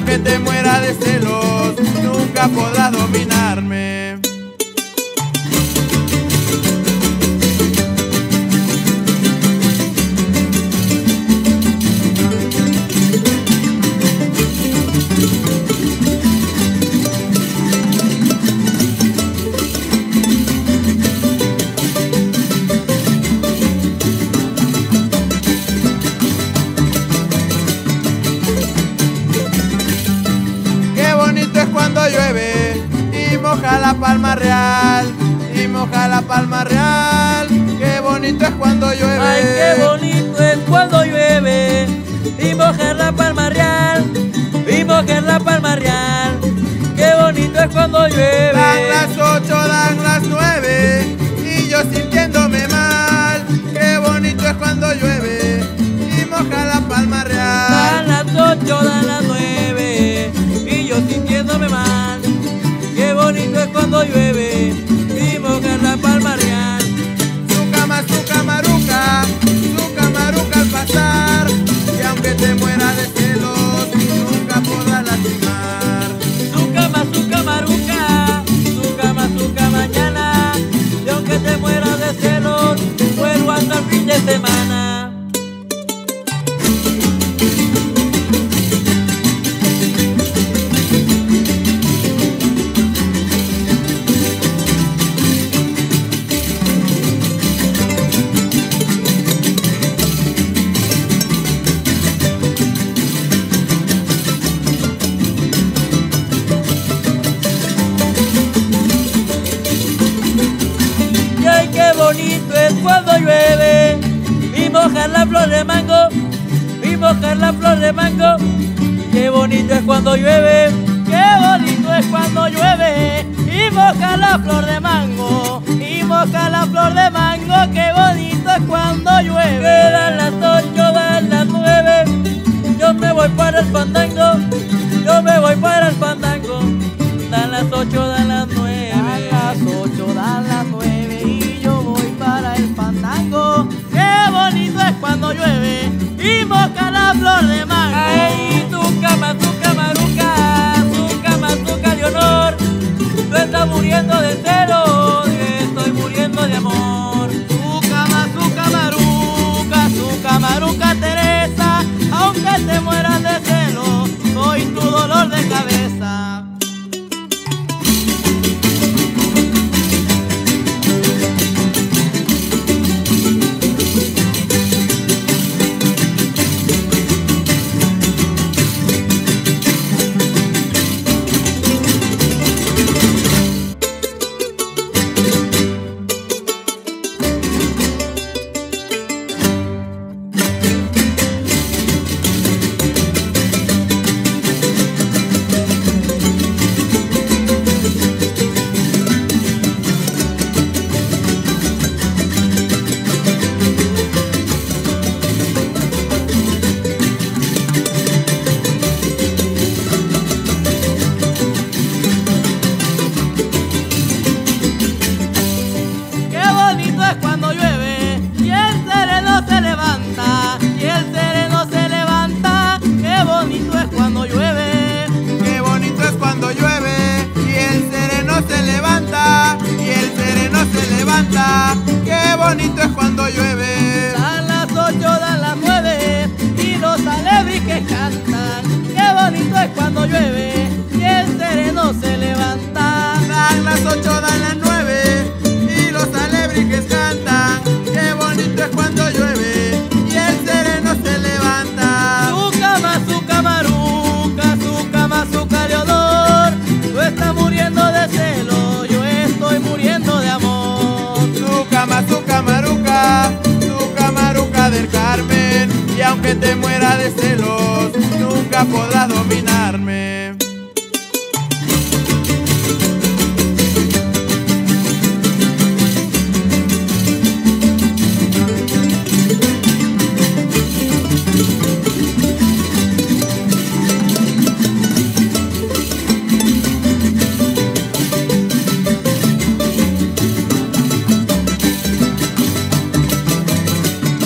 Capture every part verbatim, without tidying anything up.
aunque te muera de celos, nunca podrás dominarme. Cuando llueve y moja la palma real, y moja la palma real. Qué bonito es cuando llueve. Ay, qué bonito es cuando llueve y moja la palma real, y moja la palma real. Qué bonito es cuando llueve. Dan las ocho, dan las nueve y yo sintiéndome mal. Qué bonito es cuando llueve y moja la palma real. Dan las ocho, dan las nueve y yo sintiéndome mal. Qué bonito es cuando llueve y moja la palma real. Su cama, su camaruca, su camaruca al pasar, y aunque te muera de celos, nunca podrás lastimar. Su cama, su camaruca, su cama, su cama mañana, y aunque te muera de celos, vuelvo hasta el fin de semana. Qué bonito es cuando llueve y mojar la flor de mango, y mojar la flor de mango. Qué bonito es cuando llueve, qué bonito es cuando llueve y mojar la flor de mango, y mojar la flor de mango. Qué bonito es cuando llueve. Quedan las ocho, dan las nueve, yo me voy para el fandango, yo me voy para el fandango. Dan las ocho, dan las nueve, dan las ocho, dan las nueve y yo voy para el fandango. Qué bonito es cuando llueve y moja la flor de mango. Ay, tu cama, tu camaruca, tu cama, tu calionor. Tú estás muriendo de celos, estoy muriendo de amor. Su cama, su camaruca, su camaruca Teresa, aunque te mueras de celos, soy tu dolor de cabeza. Cuando llueve y el sereno se levanta, y el sereno se levanta. Qué bonito es cuando llueve. Qué bonito es cuando llueve y el sereno se levanta, y el sereno se levanta. Qué bonito es cuando llueve. Dan las ocho, dan las nueve y los alebrijes cantan. Qué bonito es cuando llueve y el sereno se levanta. Dan las ocho, dan las nueve y los alebrijes cantan. Qué bonito es cuando llueve y el sereno se levanta. Su cama, su camaruca, su cama, su caleodor. Tú estás muriendo de celo, yo estoy muriendo de amor. Su cama, su camaruca, su camaruca del Carmen, y aunque te muera de celos, nunca podrás dominarme.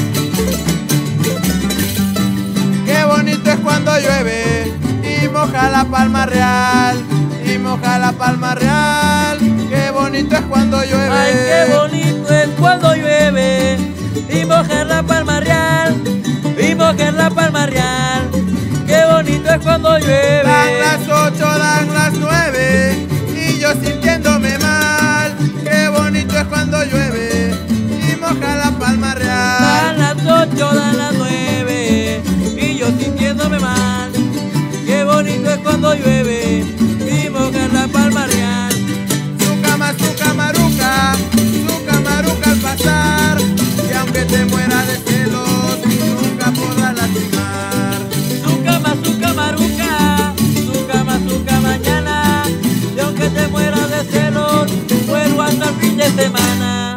moja palma real, y moja la palma real. Qué bonito es cuando llueve. Ay, qué bonito es cuando llueve. Y mojar la palma real, y mojar la palma real. Qué bonito es cuando llueve. Dan las ocho, dan las nueve, y yo sintiéndome mal. Qué bonito es cuando llueve y moja la palma real. Dan las ocho, dan las nueve, y yo sintiéndome mal. Qué bonito es cuando llueve y moja la palma real. Su cama, su camaruca, su camaruca al pasar, y aunque te muera de celos, nunca podrás lastimar. Su cama, su camaruca, su cama, su cama mañana, y aunque te mueras de celos, vuelvo hasta el fin de semana.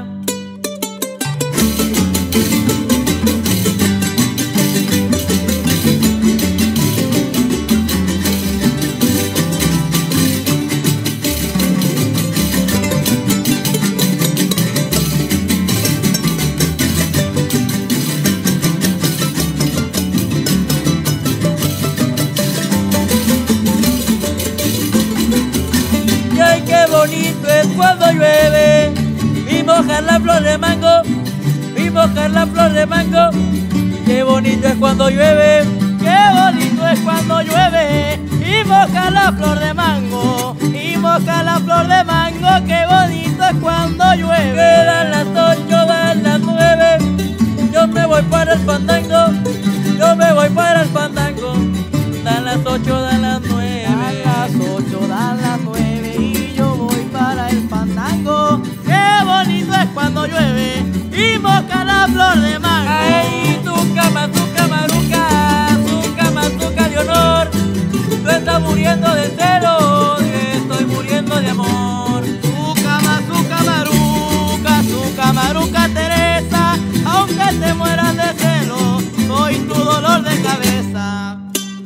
Qué bonito es cuando llueve y mojar la flor de mango, y mojar la flor de mango. Qué bonito es cuando llueve, qué bonito es cuando llueve y moja la flor de mango, y moja la flor de mango. Qué bonito es cuando llueve. Quedan las ocho, dan las nueve, yo me voy para el fandango, yo me voy para el fandango. Dan las ocho, dan las nueve, dan las ocho, dan las nueve, y yo voy para el fandango. Qué bonito es cuando llueve y moja la flor de mango. Ay, tu cama, tu camaruca, tu cama, tu de honor. Tú estás muriendo de celos, yo estoy muriendo de amor. Su cama, su camaruca, su camaruca Teresa, aunque te mueras de celos, soy tu dolor de cabeza.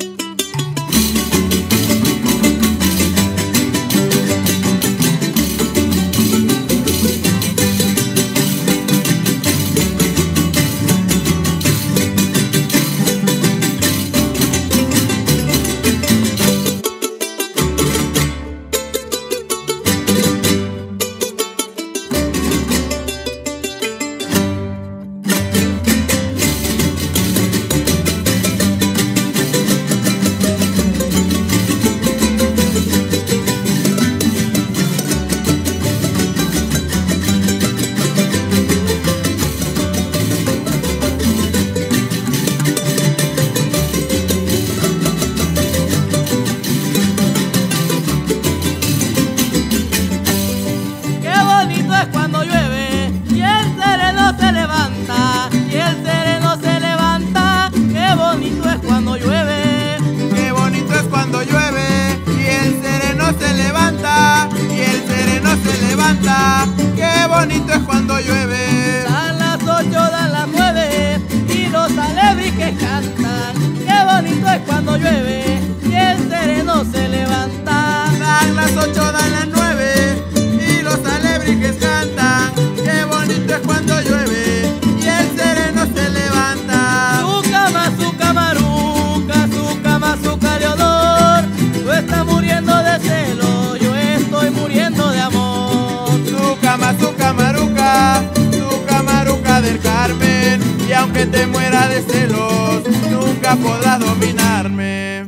Cuando llueve y el sereno se levanta, y el sereno se levanta. Qué bonito es cuando llueve. Qué bonito es cuando llueve y el sereno se levanta, y el sereno se levanta. Qué bonito es cuando llueve. Dan las ocho, dan las nueve, y los alebrijes cantan. Qué bonito es cuando llueve y el sereno se levanta. Dan las ocho, dan las nueve, y los alebrijes cantan. Qué bonito es cuando llueve y el sereno se levanta. Su cama, su camaruca, su cama, su de olor. Tú estás muriendo de celo, yo estoy muriendo de amor. Su cama, su camaruca, su camaruca del Carmen, y aunque te muera de celos, nunca podrás dominarme.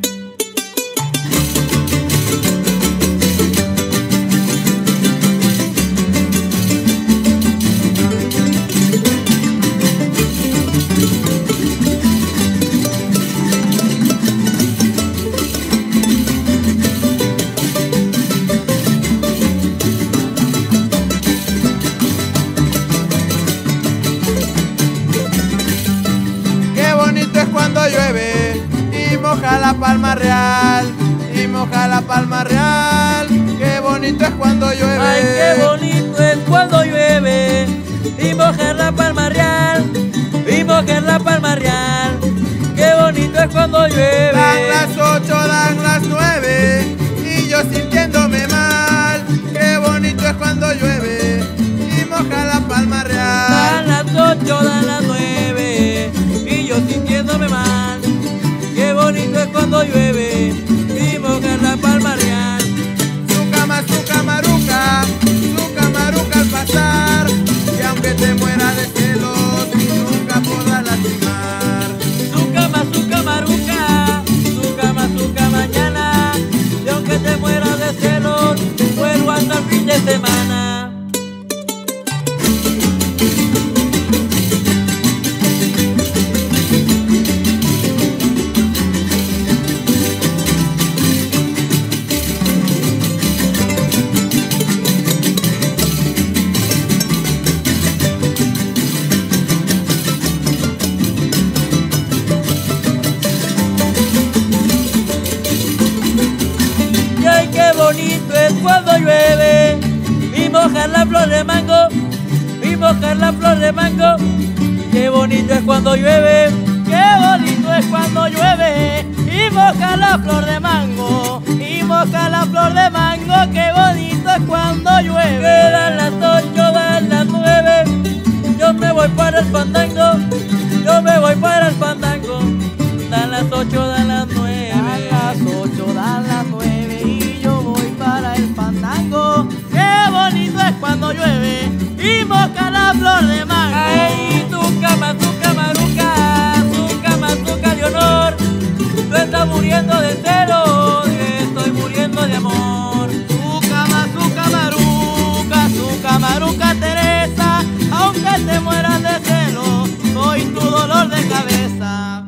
Cuando llueve y moja la palma real, y moja la palma real. Qué bonito es cuando llueve. Ay, qué bonito es cuando llueve y mojar la palma real, y mojar la palma real. Qué bonito es cuando llueve. Dan las ocho, dan las nueve, y yo sintiéndome mal. Qué bonito es cuando llueve y moja la palma real. Dan las ocho, dan las nueve, y yo sintiéndome mal. Qué bonito es cuando llueve y mojar la palma. de mango y mojar la flor de mango. Qué bonito es cuando llueve, qué bonito es cuando llueve y moja la flor de mango, y moja la flor de mango. Qué bonito es cuando llueve. Quedan las ocho, dan las nueve, yo me voy para el fandango, yo me voy para el fandango. Dan las ocho, dan las nueve, dan las ocho, dan las nueve y yo voy para el fandango. Qué bonito es cuando llueve y moja la flor de mango. Ay, tu cama, tu camaruca, tu cama, tu de honor. Tú estás muriendo de celos, yo estoy muriendo de amor. Tu cama, tu camaruca, tu camaruca Teresa, aunque te mueras de celos, soy tu dolor de cabeza.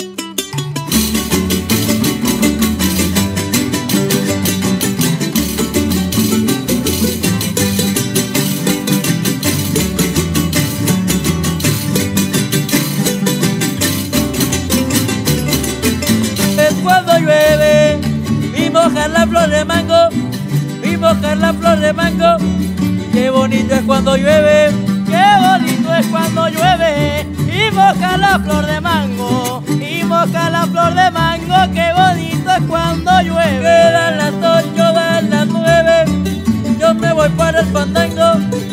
Cuando llueve y mojar la flor de mango, y mojar la flor de mango. Qué bonito es cuando llueve, qué bonito es cuando llueve y moja la flor de mango, y moja la flor de mango. Qué bonito es cuando llueve. Quedan las ocho, dan las nueve, yo me voy para el fandango,